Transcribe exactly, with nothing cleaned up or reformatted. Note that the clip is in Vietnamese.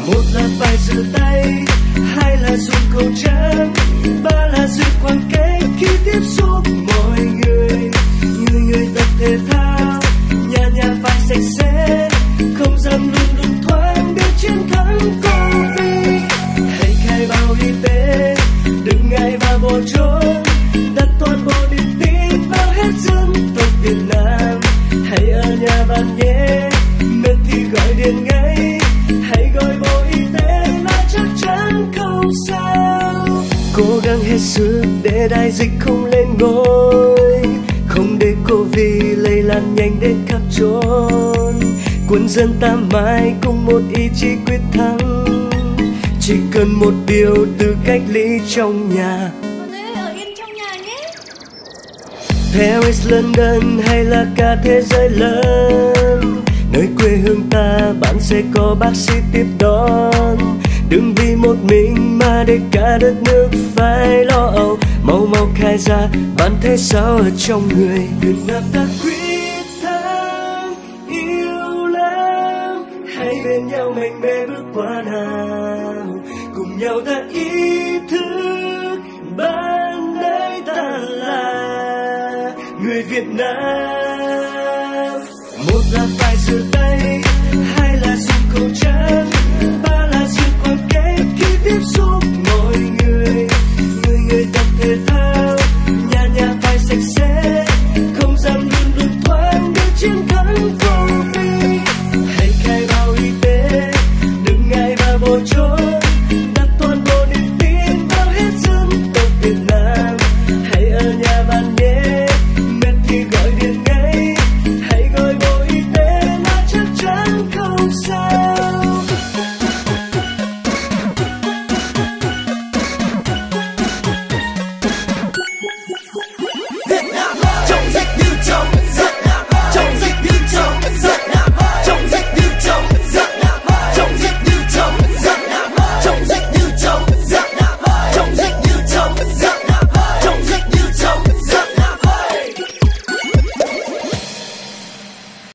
Một là phải rửa tay, hai là dùng khẩu trang, ba là giữ khoảng cách khi tiếp xúc mọi người. Người người tập thể thao, nhà nhà phải sạch sẽ, không gian luôn luôn thoáng để chiến thắng Covid. Hãy khai báo y tế, đừng ngại và bỏ trốn, đặt toàn bộ niềm tin vào hết dân tộc Việt Nam. Hãy ở nhà bạn nhé, mệt thì gọi điện ngay, hãy gọi bộ y tế là chắc chắn không sao. Cố gắng hết sức để đại dịch không lên ngôi, không để Covid lây lan nhanh đến khắp chốn. Quân dân ta mãi cùng một ý chí quyết thắng, chỉ cần một điều từ cách ly trong nhà. Ở yên trong nhà nhé. Paris, London hay là cả thế giới lớn, nơi quê hương ta bạn sẽ có bác sĩ tiếp đón. Đừng vì một mình mà để cả đất nước phải lo âu. Mau mau khai ra bạn thấy sao ở trong người. Việt Nam ta quyết thắng, yêu lắm, hãy bên nhau mạnh mẽ bước qua nào. Cùng nhau ta ý thức ban đấy ta là người Việt Nam. Một là phải rửa tay,